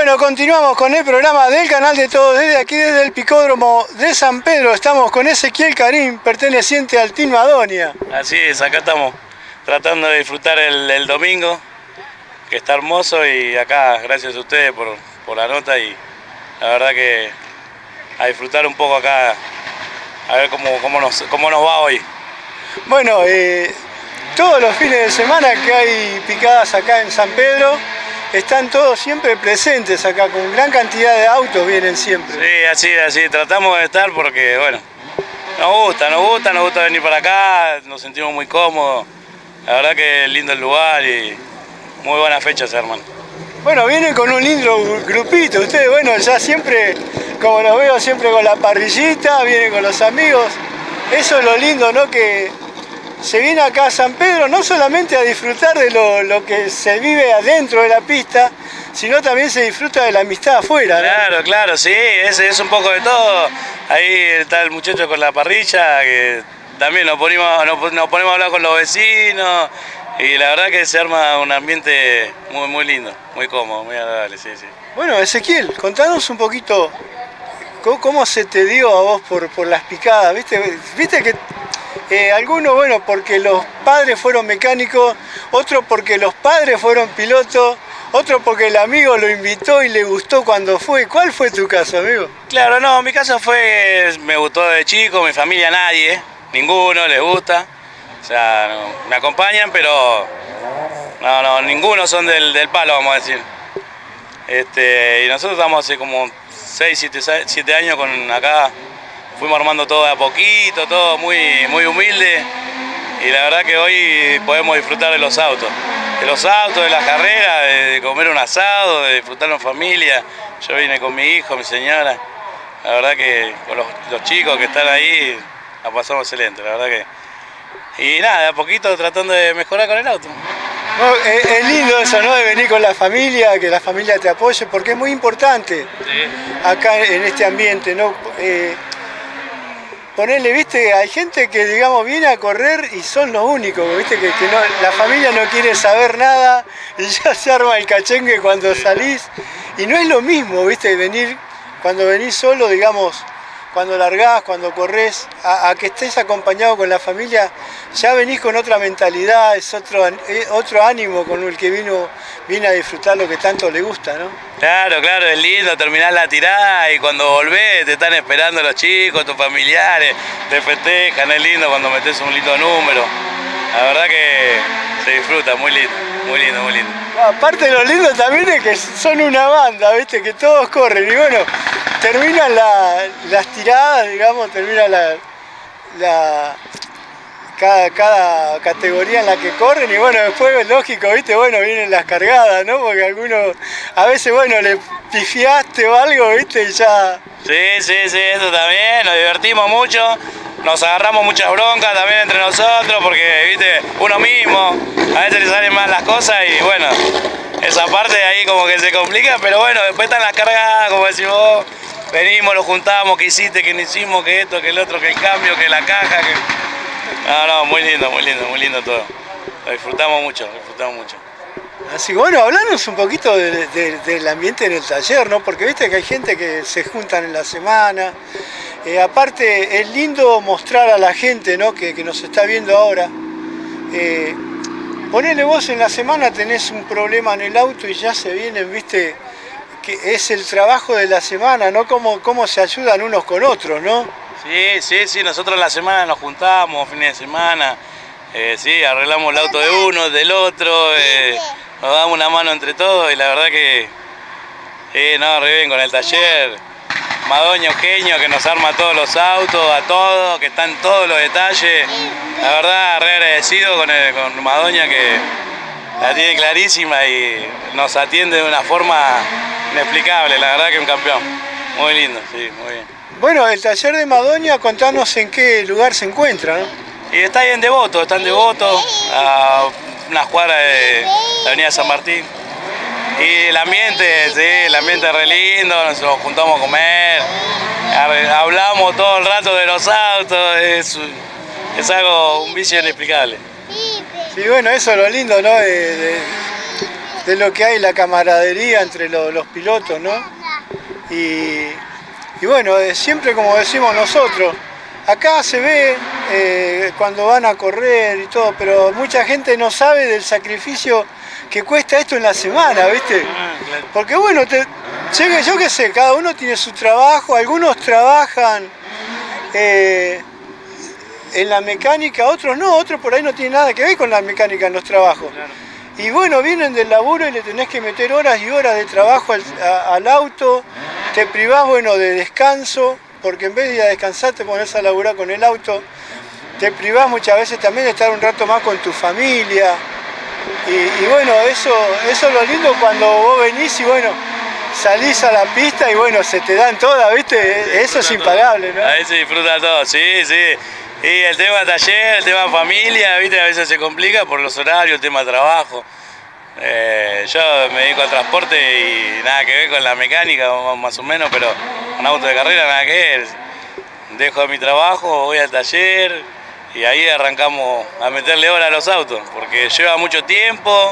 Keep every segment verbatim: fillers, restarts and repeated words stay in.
Bueno, continuamos con el programa del canal de todos, desde aquí, desde el Picódromo de San Pedro. Estamos con Ezequiel Karim, perteneciente al Team Madonia. Así es, acá estamos tratando de disfrutar el, el domingo, que está hermoso, y acá gracias a ustedes por, por la nota, y la verdad que a disfrutar un poco acá, a ver cómo, cómo, nos, cómo nos va hoy. Bueno, eh, todos los fines de semana que hay picadas acá en San Pedro, están todos siempre presentes acá, con gran cantidad de autos vienen siempre. Sí, así, así, tratamos de estar porque, bueno, nos gusta, nos gusta, nos gusta venir para acá, nos sentimos muy cómodos. La verdad que es lindo el lugar y muy buena fecha se arman. Bueno, vienen con un lindo grupito, ustedes, bueno, ya siempre, como los veo, siempre con la parrillita, vienen con los amigos. Eso es lo lindo, ¿no? Que se viene acá a San Pedro no solamente a disfrutar de lo, lo que se vive adentro de la pista, sino también se disfruta de la amistad afuera, ¿no? Claro, claro, sí, es, es un poco de todo. Ahí está el muchacho con la parrilla, que también nos ponemos, nos, nos ponemos a hablar con los vecinos, y la verdad que se arma un ambiente muy, muy lindo, muy cómodo, muy agradable, sí, sí. Bueno, Ezequiel, contanos un poquito cómo, cómo se te dio a vos por, por las picadas, ¿viste? ¿Viste que Eh, algunos, bueno, porque los padres fueron mecánicos, otros porque los padres fueron pilotos, otro porque el amigo lo invitó y le gustó cuando fue? ¿Cuál fue tu caso, amigo? Claro, no, mi caso fue, me gustó de chico, mi familia nadie, ninguno les gusta, o sea, no, me acompañan, pero no, no, ninguno son del, del palo, vamos a decir. Este, y nosotros estamos hace como seis, siete años con acá. Fuimos armando todo de a poquito, todo muy, muy humilde, y la verdad que hoy podemos disfrutar de los autos, de los autos, de las carreras, de, de comer un asado, de disfrutarlo en familia. Yo vine con mi hijo, mi señora, la verdad que con los, los chicos que están ahí la pasamos excelente, la verdad que... Y nada, de a poquito tratando de mejorar con el auto. No, es, es lindo eso, ¿no? De venir con la familia, que la familia te apoye, porque es muy importante, sí, acá en este ambiente, ¿no? Eh, Ponele, viste, hay gente que, digamos, viene a correr y son los únicos, viste, que, que no, la familia no quiere saber nada y ya se arma el cachengue cuando salís. Y no es lo mismo, viste, venir, cuando venís solo, digamos, cuando largás, cuando corres, a, a que estés acompañado con la familia, ya venís con otra mentalidad, es otro, otro ánimo con el que vino, viene a disfrutar lo que tanto le gusta, ¿no? Claro, claro, es lindo terminar la tirada y cuando volvés te están esperando los chicos, tus familiares, te festejan, es lindo cuando metés un lindo número. La verdad que se disfruta, muy lindo, muy lindo, muy lindo. Aparte lo lindo también es que son una banda, viste, que todos corren y bueno, terminan la, las tiradas, digamos, termina la, la cada, cada categoría en la que corren y bueno, después lógico, viste, bueno, vienen las cargadas, ¿no? Porque algunos, a veces, bueno, le pifiaste o algo, viste, y ya... Sí, sí, sí, eso también, nos divertimos mucho, nos agarramos muchas broncas también entre nosotros, porque, viste, uno mismo, a veces le salen mal las cosas y bueno, esa parte ahí como que se complica, pero bueno, después están las cargadas, como decís vos, venimos, lo juntamos, que hiciste, que no hicimos, que esto, que el otro, que el cambio, que la caja, que... No, no, muy lindo, muy lindo, muy lindo todo. Lo disfrutamos mucho, lo disfrutamos mucho. Así que bueno, hablanos un poquito de, de, del ambiente en el taller, ¿no? Porque viste que hay gente que se juntan en la semana. Eh, aparte, es lindo mostrar a la gente, ¿no? que, que nos está viendo ahora. Eh, ponele vos en la semana, tenés un problema en el auto y ya se vienen, viste, que es el trabajo de la semana, ¿no? Cómo, cómo se ayudan unos con otros, ¿no? Sí, sí, sí, nosotros en la semana nos juntamos, fines de semana, eh, sí, arreglamos el auto de uno, del otro, eh, nos damos una mano entre todos y la verdad que, eh, no, re bien con el taller. Madonia Eugenio que nos arma todos los autos, a todos, que están todos los detalles. La verdad, re agradecido con, el, con Madonia que la tiene clarísima y nos atiende de una forma inexplicable. La verdad que un campeón. Muy lindo, sí, muy bien. Bueno, el taller de Madonia, contanos en qué lugar se encuentra, ¿no? Y está ahí en Devoto, está en Devoto, a unas cuadras de la avenida San Martín. Y el ambiente, sí, el ambiente es re lindo, nos juntamos a comer, hablamos todo el rato de los autos, es, es algo, un vicio inexplicable. Sí, bueno, eso es lo lindo, ¿no? De, de, de lo que hay, la camaradería entre lo, los pilotos, ¿no? Y, y bueno, eh, siempre como decimos nosotros, acá se ve eh, cuando van a correr y todo, pero mucha gente no sabe del sacrificio que cuesta esto en la semana, ¿viste? Porque bueno, te, yo qué sé, cada uno tiene su trabajo, algunos trabajan eh, en la mecánica, otros no, otros por ahí no tienen nada que ver con la mecánica en los trabajos. Y bueno, vienen del laburo y le tenés que meter horas y horas de trabajo al, a, al auto, te privás, bueno, de descanso, porque en vez de ir a descansar te pones a laburar con el auto, te privás muchas veces también de estar un rato más con tu familia. Y, y bueno, eso, eso es lo lindo cuando vos venís y bueno, salís a la pista y bueno, se te dan todas, ¿viste? Eso es impagable, ¿no? Ahí se disfruta todo, sí, sí. Y el tema taller, el tema familia, ¿viste? A veces se complica por los horarios, el tema trabajo. Eh, yo me dedico al transporte y nada que ver con la mecánica, más o menos, pero un auto de carrera nada que ver. Dejo mi trabajo, voy al taller y ahí arrancamos a meterle hora a los autos, porque lleva mucho tiempo,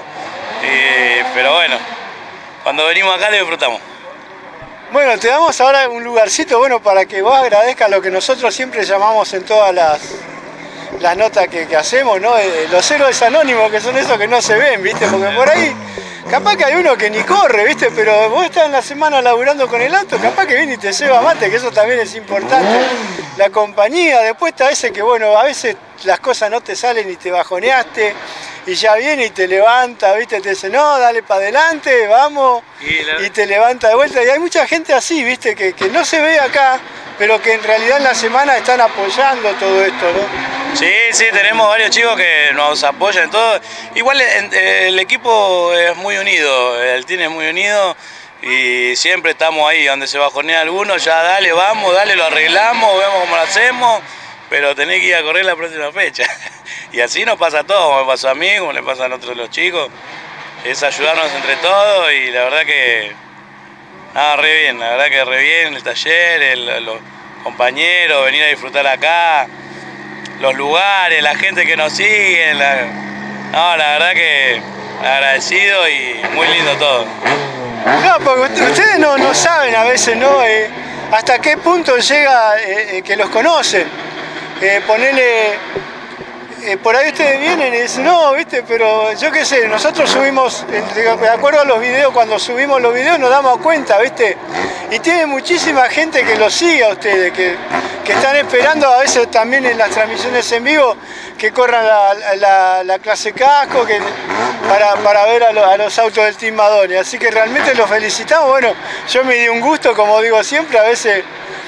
y, pero bueno, cuando venimos acá le disfrutamos. Bueno, te damos ahora un lugarcito bueno para que vos agradezcas lo que nosotros siempre llamamos en todas las, las notas que, que hacemos, ¿no? Eh, los héroes anónimos, que son esos que no se ven, ¿viste? Porque por ahí, capaz que hay uno que ni corre, ¿viste? Pero vos estás en la semana laburando con el auto, capaz que viene y te ceba mate, que eso también es importante. La compañía, después está ese que, bueno, a veces las cosas no te salen y te bajoneaste, y ya viene y te levanta, ¿viste? Te dice, no, dale para adelante, vamos, y, la... y te levanta de vuelta. Y hay mucha gente así, ¿viste? Que, que no se ve acá, pero que en realidad en la semana están apoyando todo esto, ¿no? Sí, sí, tenemos varios chicos que nos apoyan en todo. Igual el, el equipo es muy unido, el team es muy unido y siempre estamos ahí, donde se bajonea alguno, ya dale, vamos, dale, lo arreglamos, vemos cómo lo hacemos, pero tenés que ir a correr la próxima fecha. Y así nos pasa a todos, como me pasó a mí, como le pasa a nosotros los chicos, es ayudarnos entre todos y la verdad que, nada, re bien, la verdad que re bien el taller, el, los compañeros, venir a disfrutar acá, los lugares, la gente que nos sigue, la, no, la verdad que agradecido y muy lindo todo. No, porque ustedes no, no saben a veces, ¿no? Eh, hasta qué punto llega eh, que los conocen. Eh, ponerle... Eh, por ahí ustedes vienen y dicen, no, viste, pero yo qué sé, nosotros subimos, de acuerdo a los videos, cuando subimos los videos nos damos cuenta, viste, y tiene muchísima gente que los sigue a ustedes, que, que están esperando a veces también en las transmisiones en vivo, que corran la, la, la clase casco, que, para, para ver a, lo, a los autos del Team Madonia, así que realmente los felicitamos. Bueno, yo me di un gusto, como digo siempre, a veces...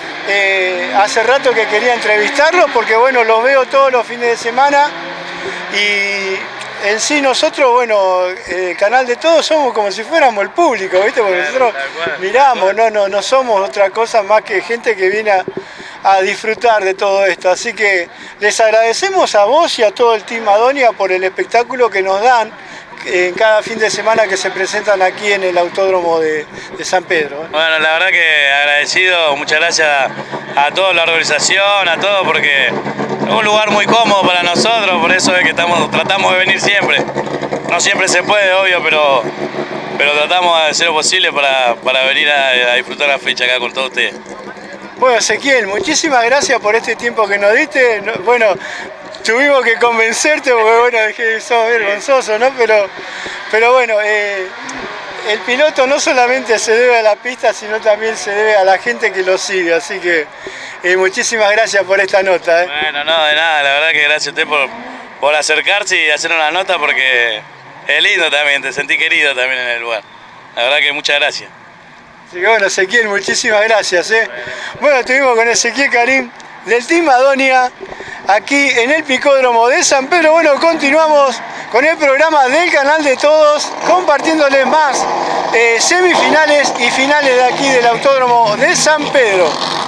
Eh, hace rato que quería entrevistarlos porque bueno, los veo todos los fines de semana y en sí nosotros, bueno, el canal de todos somos como si fuéramos el público, ¿viste? Porque nosotros miramos, no, no, no somos otra cosa más que gente que viene a, a disfrutar de todo esto, así que les agradecemos a vos y a todo el Team Madonia por el espectáculo que nos dan en cada fin de semana que se presentan aquí en el Autódromo de, de San Pedro. ¿eh? Bueno, la verdad que agradecido, muchas gracias a, a toda la organización, a todo, porque es un lugar muy cómodo para nosotros, por eso es que estamos, tratamos de venir siempre. No siempre se puede, obvio, pero, pero tratamos de hacer lo posible para, para venir a, a disfrutar la fecha acá con todos ustedes. Bueno, Ezequiel, muchísimas gracias por este tiempo que nos diste. Bueno, tuvimos que convencerte porque bueno, dije que sos vergonzoso, ¿no? Pero, pero bueno, eh, el piloto no solamente se debe a la pista, sino también se debe a la gente que lo sigue. Así que eh, muchísimas gracias por esta nota. ¿eh? Bueno, no, de nada, la verdad que gracias a usted por, por acercarse y hacer una nota porque es lindo también, te sentí querido también en el lugar. La verdad que muchas gracias. Así que bueno, Ezequiel, muchísimas gracias. ¿eh? Bueno, estuvimos con Ezequiel Karim del Team Madonia aquí en el Picódromo de San Pedro. Bueno, continuamos con el programa del canal de todos, compartiéndoles más eh, semifinales y finales de aquí del Autódromo de San Pedro.